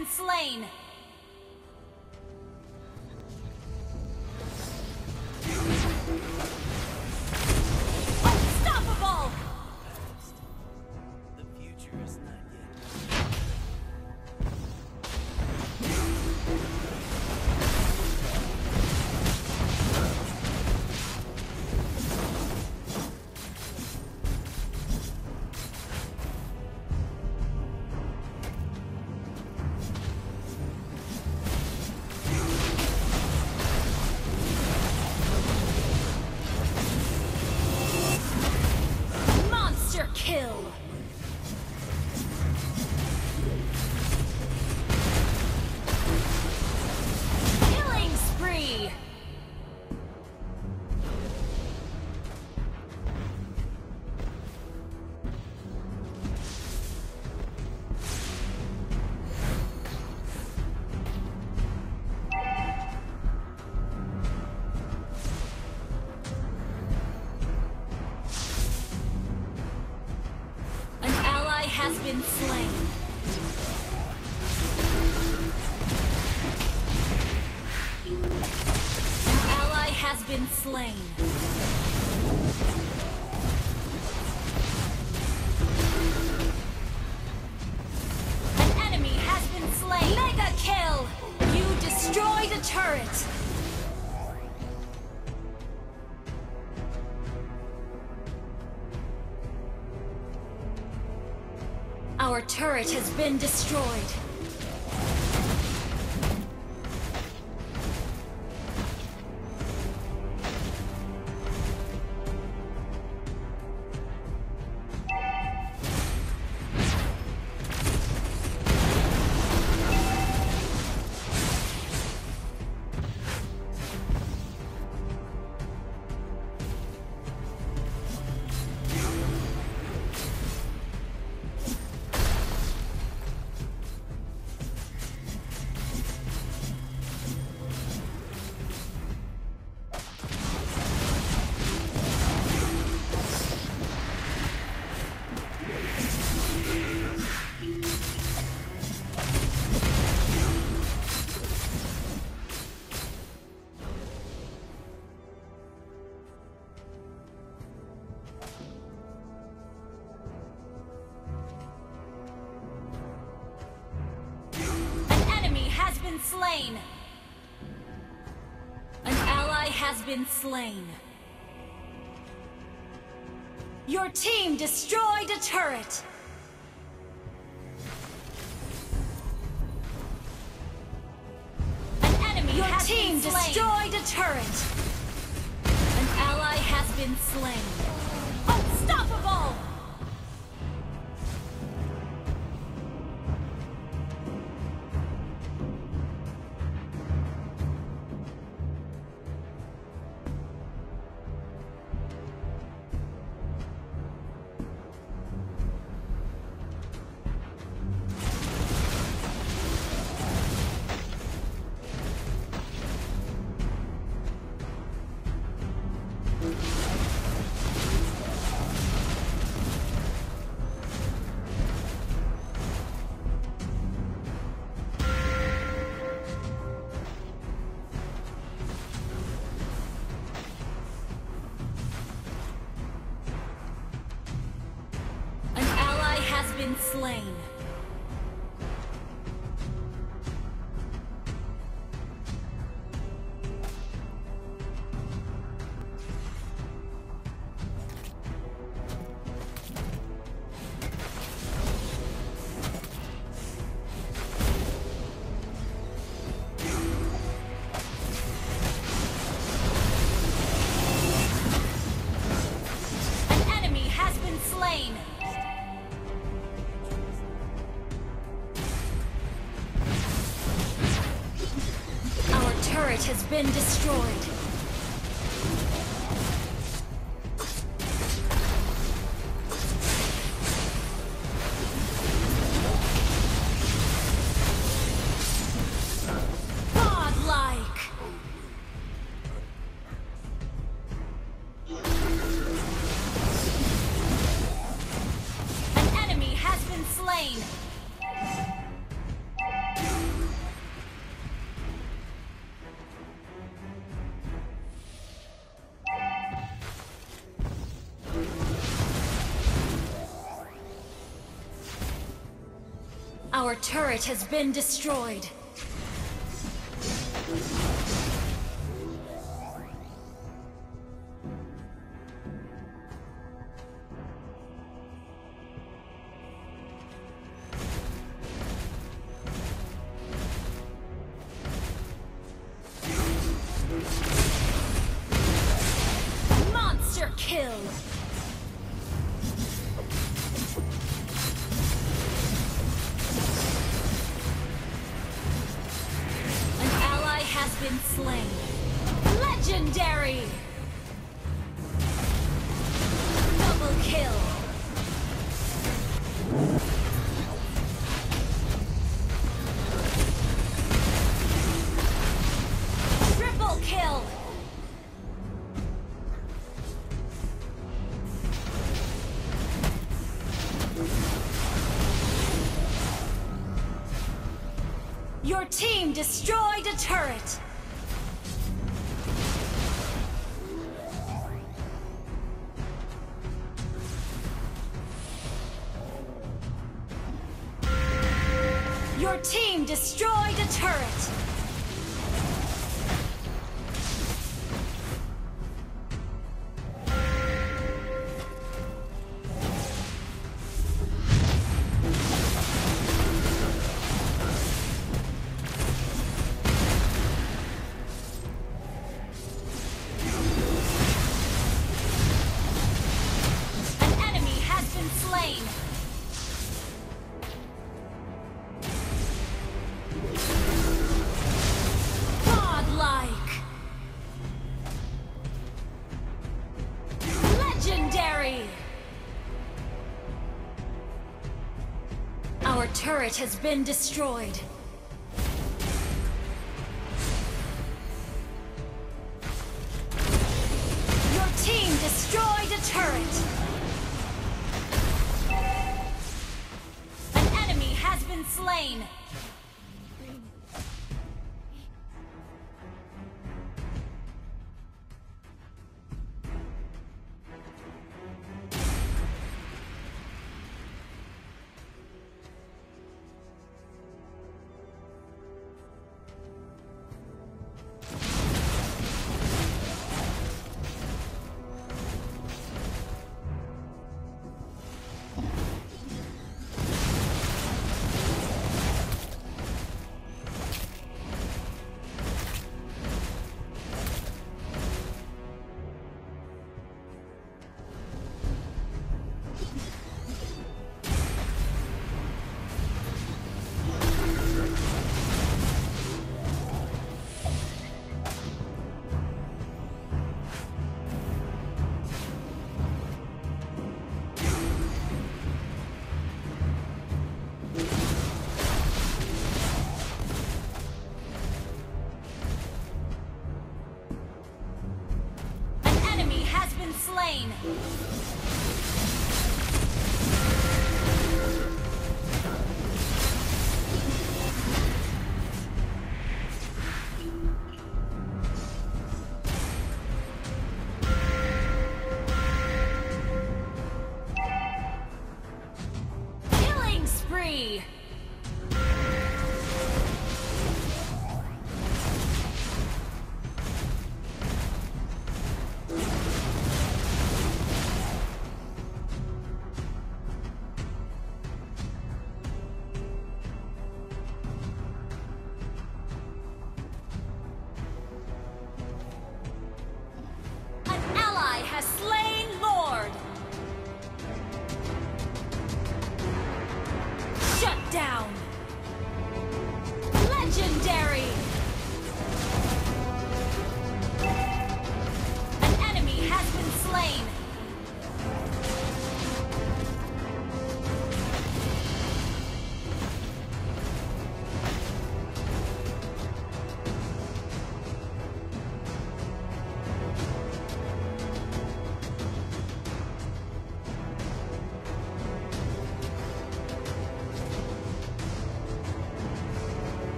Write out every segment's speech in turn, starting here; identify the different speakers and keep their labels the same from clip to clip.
Speaker 1: been slain. Unstoppable!
Speaker 2: The future is not yet.
Speaker 1: Monster kill! Killing spree! An ally has been slain. An ally has been slain. An enemy has been slain. Mega kill! You destroyed a turret. Our turret has been destroyed. Slain. An ally has been slain. Your team destroyed a turret. An enemy Your has team been slain. Destroyed a turret. An ally has been slain. Unstoppable! Been slain. An enemy has been slain. Turret has been destroyed. Godlike. An enemy has been slain. Our turret has been destroyed. Monster kill! Been slain. Legendary! Double kill! Triple kill! Your team destroyed a turret! Your team destroyed a turret! An enemy has been slain! Legendary! Our turret has been destroyed. Your team destroyed a turret. An enemy has been slain. Slain. Killing spree. Down! Legendary! An enemy has been slain!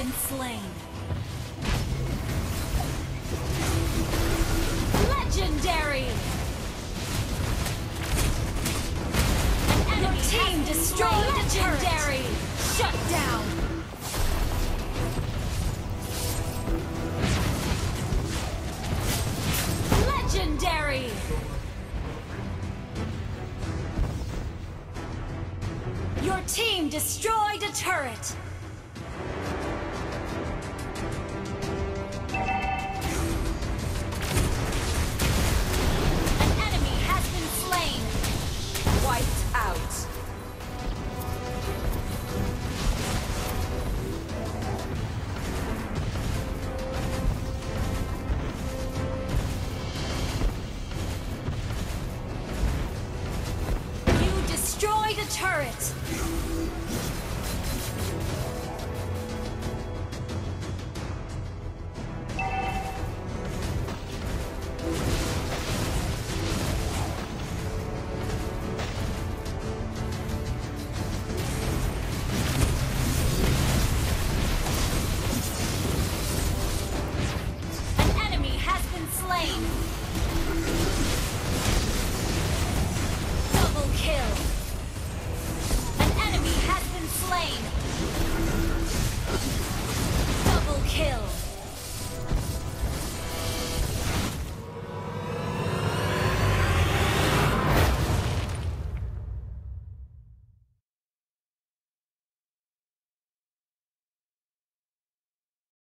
Speaker 1: been slain. Legendary! An enemy team destroyed a legendary! Shut down! Legendary! Your team destroyed a turret! An enemy has been slain! Wiped out! You destroyed a turret!